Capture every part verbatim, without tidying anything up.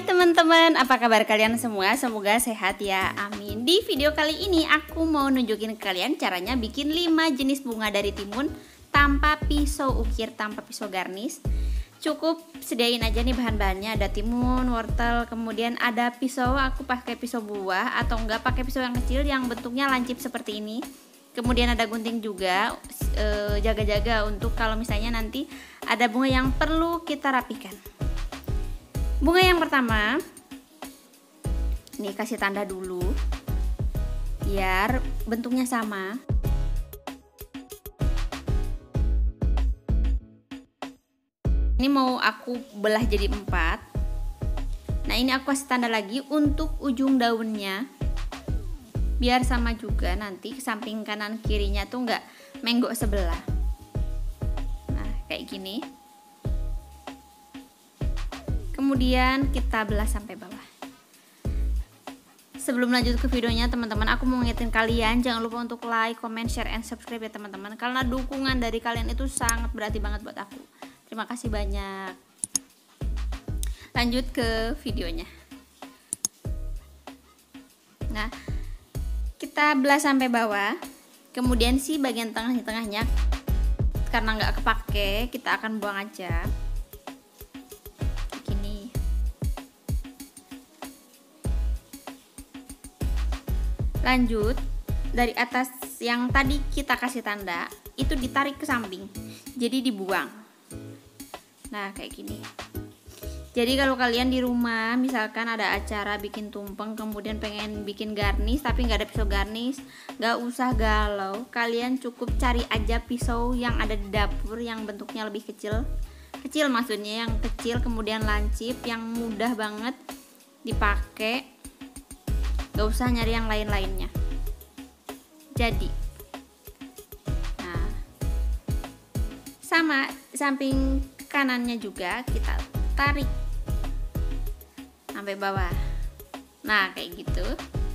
teman-teman, apa kabar kalian semua? Semoga sehat ya, amin. Di video kali ini aku mau nunjukin ke kalian caranya bikin lima jenis bunga dari timun tanpa pisau ukir, tanpa pisau garnis. Cukup sediain aja nih bahan-bahannya, ada timun, wortel, kemudian ada pisau. Aku pakai pisau buah atau enggak pakai pisau yang kecil yang bentuknya lancip seperti ini. Kemudian ada gunting juga, jaga-jaga untuk kalau misalnya nanti ada bunga yang perlu kita rapikan. Bunga yang pertama, nih kasih tanda dulu, biar bentuknya sama. Ini mau aku belah jadi empat. Nah ini aku kasih tanda lagi untuk ujung daunnya, biar sama juga nanti samping kanan kirinya tuh nggak menggok sebelah. Nah kayak gini. Kemudian kita belah sampai bawah. Sebelum lanjut ke videonya teman-teman, aku mau ngingetin kalian jangan lupa untuk like, comment, share, and subscribe ya teman-teman, karena dukungan dari kalian itu sangat berarti banget buat aku. Terima kasih banyak. Lanjut ke videonya. Nah kita belah sampai bawah. Kemudian si bagian tengah-tengahnya karena nggak kepake, kita akan buang aja. Lanjut, dari atas yang tadi kita kasih tanda itu ditarik ke samping, jadi dibuang. Nah kayak gini. Jadi kalau kalian di rumah misalkan ada acara bikin tumpeng, kemudian pengen bikin garnis tapi nggak ada pisau garnis, nggak usah galau. Kalian cukup cari aja pisau yang ada di dapur yang bentuknya lebih kecil, kecil maksudnya yang kecil, kemudian lancip, yang mudah banget dipakai. Gak usah nyari yang lain-lainnya. Jadi, nah, sama samping kanannya juga kita tarik sampai bawah. Nah, kayak gitu.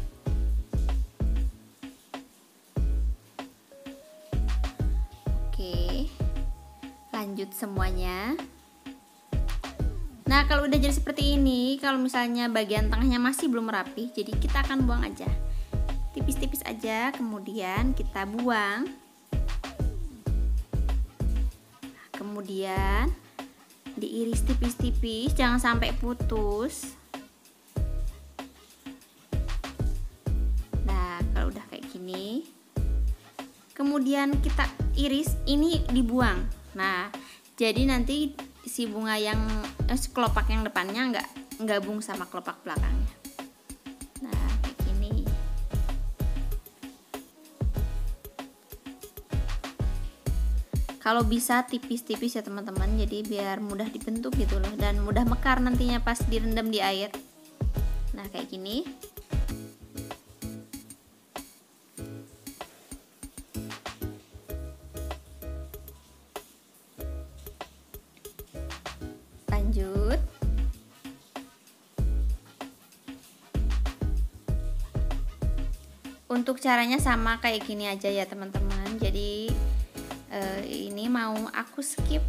Oke, lanjut semuanya. Nah kalau udah jadi seperti ini, kalau misalnya bagian tengahnya masih belum rapi, jadi kita akan buang aja, tipis-tipis aja, kemudian kita buang. Kemudian diiris tipis-tipis, jangan sampai putus. Nah kalau udah kayak gini, kemudian kita iris, ini dibuang. Nah jadi nanti si bunga yang eh, kelopak yang depannya nggak gabung sama kelopak belakangnya. Nah kayak gini. Kalau bisa tipis-tipis ya teman-teman, jadi biar mudah dibentuk gitu loh, dan mudah mekar nantinya pas direndam di air. Nah kayak gini. Lanjut, untuk caranya sama kayak gini aja ya teman-teman. Jadi eh, ini mau aku skip.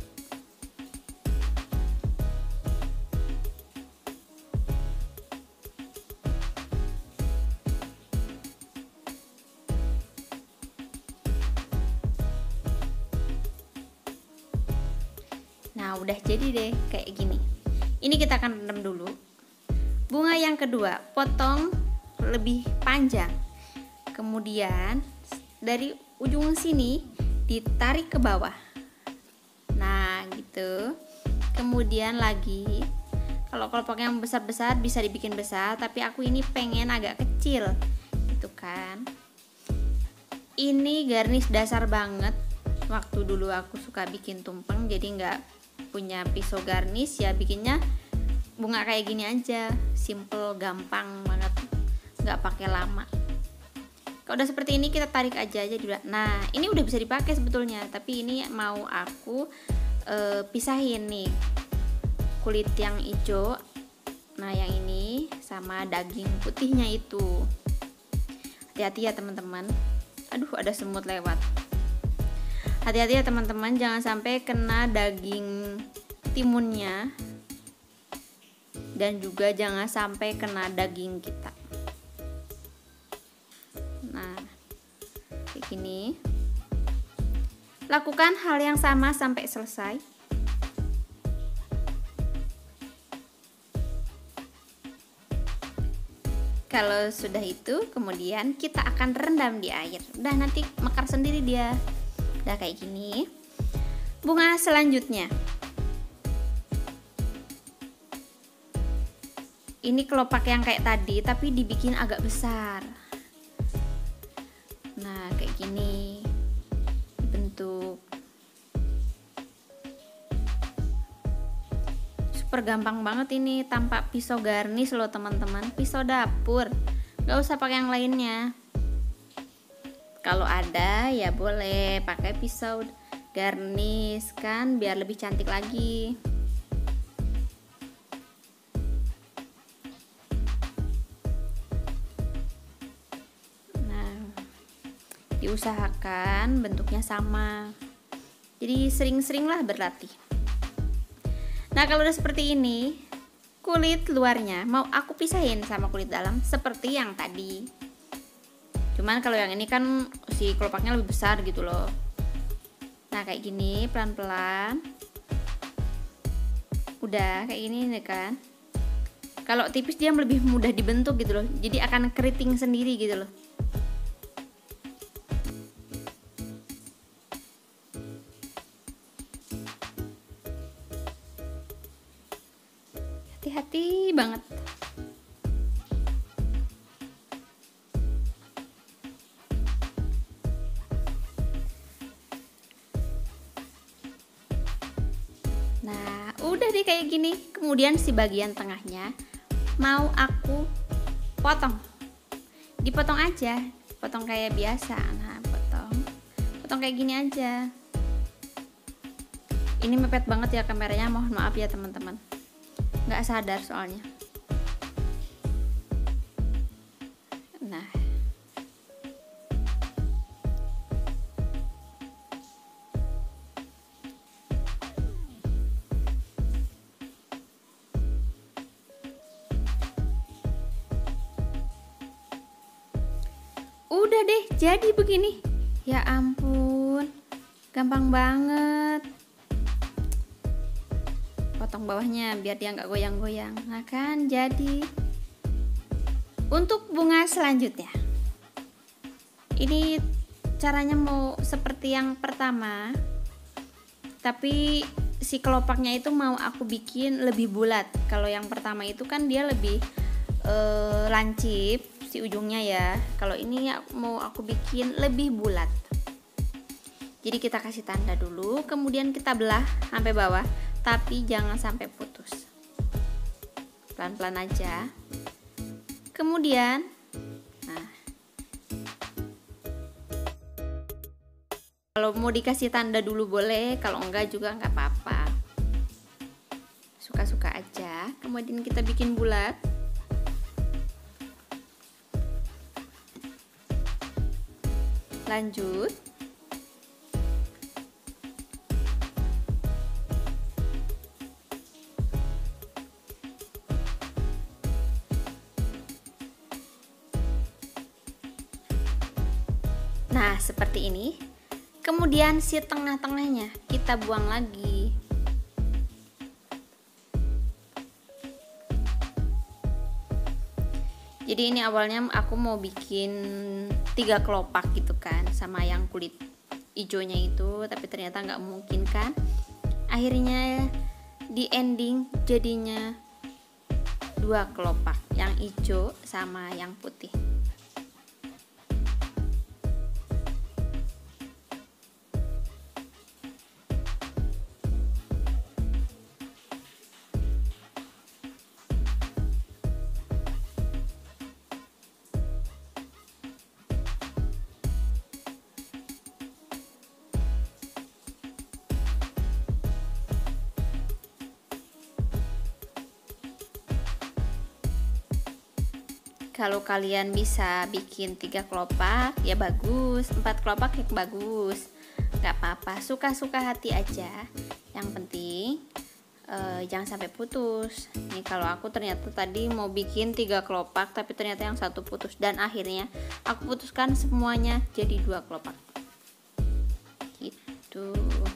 Nah udah jadi deh kayak gini. Ini kita akan rendam dulu. Bunga yang kedua potong lebih panjang, kemudian dari ujung sini ditarik ke bawah. Nah gitu. Kemudian lagi, kalau kelopak yang besar-besar bisa dibikin besar, tapi aku ini pengen agak kecil gitu kan. Ini garnis dasar banget. Waktu dulu aku suka bikin tumpeng, jadi nggak punya pisau garnis, ya bikinnya bunga kayak gini aja, simple, gampang banget, nggak pakai lama. Kalau udah seperti ini kita tarik aja aja juga. Nah ini udah bisa dipakai sebetulnya, tapi ini mau aku e, pisahin nih kulit yang hijau, nah yang ini sama daging putihnya itu. Hati-hati ya teman-teman. Aduh ada semut lewat. Hati-hati ya teman-teman, jangan sampai kena daging timunnya. dan juga jangan sampai kena daging kita. Nah, kayak gini. Lakukan hal yang sama sampai selesai. Kalau sudah itu, kemudian kita akan rendam di air. Udah, nanti mekar sendiri dia. Udah kayak gini. Bunga selanjutnya. Ini kelopak yang kayak tadi, tapi dibikin agak besar. Nah, kayak gini. Bentuk. Super gampang banget ini, tanpa pisau garnis loh teman-teman, pisau dapur, gak usah pakai yang lainnya. Kalau ada ya boleh pakai pisau garnis kan, biar lebih cantik lagi. Nah, diusahakan bentuknya sama, jadi sering-seringlah berlatih. Nah, kalau udah seperti ini, kulit luarnya mau aku pisahin sama kulit dalam seperti yang tadi. Cuman kalau yang ini kan si kelopaknya lebih besar gitu loh. Nah, kayak gini pelan-pelan. Udah kayak gini nih kan. Kalau tipis dia lebih mudah dibentuk gitu loh. Jadi akan keriting sendiri gitu loh. Hati-hati banget. Nah, udah deh kayak gini. Kemudian si bagian tengahnya mau aku potong. Dipotong aja, potong kayak biasa. Nah, potong. Potong kayak gini aja. Ini mepet banget ya kameranya, mohon maaf ya teman-teman. Nggak sadar soalnya. Nah, udah deh jadi begini. Ya ampun, gampang banget. Potong bawahnya biar dia nggak goyang-goyang. Nah kan jadi. Untuk bunga selanjutnya, ini caranya mau seperti yang pertama, tapi si kelopaknya itu mau aku bikin lebih bulat. Kalau yang pertama itu kan dia lebih eh, lancip si ujungnya ya. Kalau ini mau aku bikin lebih bulat. Jadi kita kasih tanda dulu, kemudian kita belah sampai bawah, tapi jangan sampai putus. Pelan-pelan aja. Kemudian, nah, kalau mau dikasih tanda dulu boleh, kalau enggak juga enggak apa-apa. Suka-suka aja. Kemudian kita bikin bulat. Lanjut. Nah, seperti ini. Kemudian si tengah-tengahnya kita buang lagi. Jadi ini awalnya aku mau bikin tiga kelopak gitu kan, sama yang kulit hijaunya itu, tapi ternyata nggak mungkin kan. Akhirnya di ending jadinya dua kelopak, yang hijau sama yang putih. Kalau kalian bisa bikin tiga kelopak ya bagus, empat kelopak ya bagus, nggak apa-apa, suka-suka hati aja. Yang penting e, jangan sampai putus. Nih kalau aku ternyata tadi mau bikin tiga kelopak, tapi ternyata yang satu putus, dan akhirnya aku putuskan semuanya jadi dua kelopak gitu.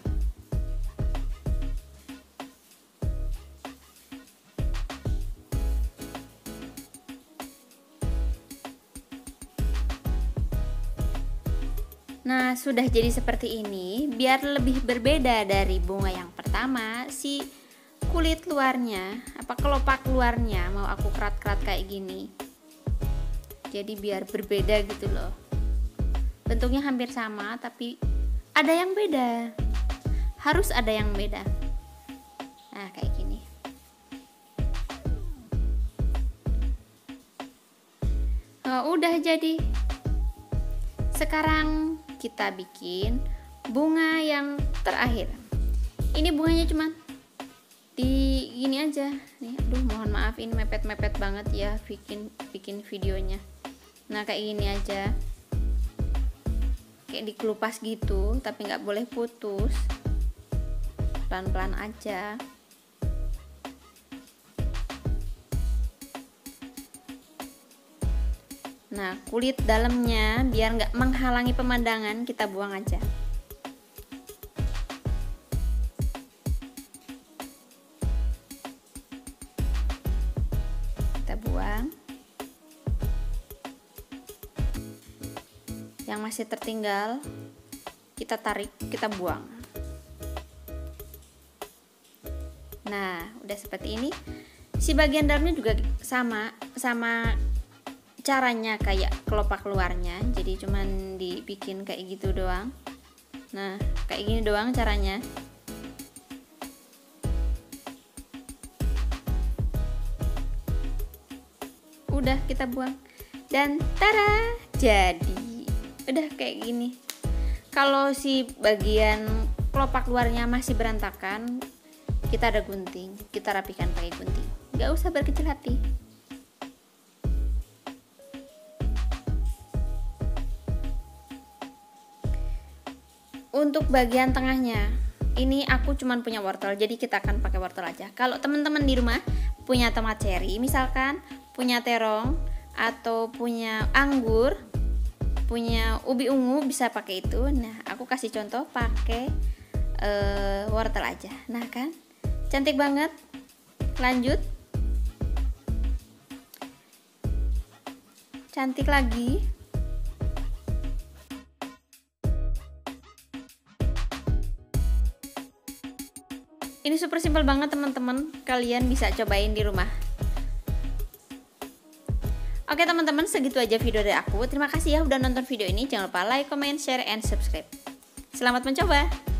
Nah, sudah jadi seperti ini. Biar lebih berbeda dari bunga yang pertama, si kulit luarnya, apa kelopak luarnya mau aku kerat-kerat kayak gini. Jadi biar berbeda gitu loh. Bentuknya hampir sama, tapi ada yang beda. Harus ada yang beda. Nah, kayak gini. Oh, udah jadi. Sekarang kita bikin bunga yang terakhir. Ini bunganya cuman di gini aja nih. Aduh, mohon maaf ini mepet-mepet banget ya bikin bikin videonya. Nah, kayak gini aja, kayak dikelupas gitu, tapi nggak boleh putus, pelan-pelan aja. Nah, kulit dalamnya biar nggak menghalangi pemandangan, kita buang aja. Kita buang. Yang masih tertinggal, kita tarik, kita buang. Nah, udah seperti ini. Si bagian dalamnya juga sama, sama caranya kayak kelopak luarnya, jadi cuman dibikin kayak gitu doang. Nah, kayak gini doang caranya. Udah, kita buang. Dan tada, jadi udah kayak gini. Kalau si bagian kelopak luarnya masih berantakan, kita ada gunting, kita rapikan pakai gunting. Gak usah berkecil hati. Untuk bagian tengahnya, ini aku cuman punya wortel, jadi kita akan pakai wortel aja. Kalau teman-teman di rumah punya tomat cherry, misalkan punya terong atau punya anggur, punya ubi ungu, bisa pakai itu. Nah, aku kasih contoh pakai uh, wortel aja. Nah kan, cantik banget. Lanjut, cantik lagi. Ini super simpel banget teman-teman, kalian bisa cobain di rumah. Oke teman-teman, segitu aja video dari aku. Terima kasih ya udah nonton video ini. Jangan lupa like, comment, share, and subscribe. Selamat mencoba.